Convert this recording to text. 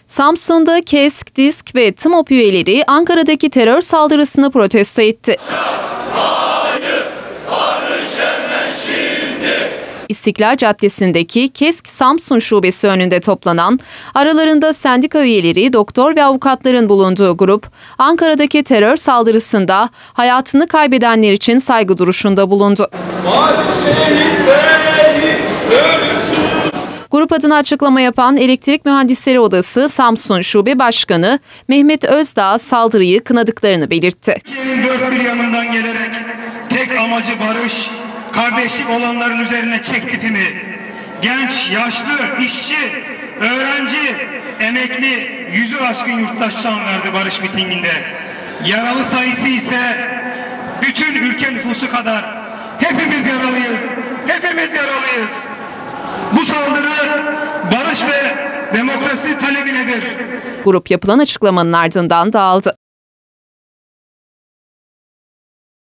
Samsun'da KESK, DİSK ve TMOP üyeleri Ankara'daki terör saldırısını protesto etti. İstiklal Caddesi'ndeki KESK Samsun Şubesi önünde toplanan, aralarında sendika üyeleri, doktor ve avukatların bulunduğu grup, Ankara'daki terör saldırısında hayatını kaybedenler için saygı duruşunda bulundu. Grup adına açıklama yapan Elektrik Mühendisleri Odası Samsun Şube Başkanı Mehmet Özdağ saldırıyı kınadıklarını belirtti. Türkiye'nin dört bir yanından gelerek tek amacı barış, kardeşlik olanların üzerine çekti pimi. Genç, yaşlı, işçi, öğrenci, emekli, yüzü aşkın yurttaş can verdi barış mitinginde. Yaralı sayısı ise bütün ülke nüfusu kadar. Hepimiz yaralıyız, hepimiz yaralıyız. Bu saldırı barış ve demokrasi talebinedir. Grup yapılan açıklamanın ardından dağıldı.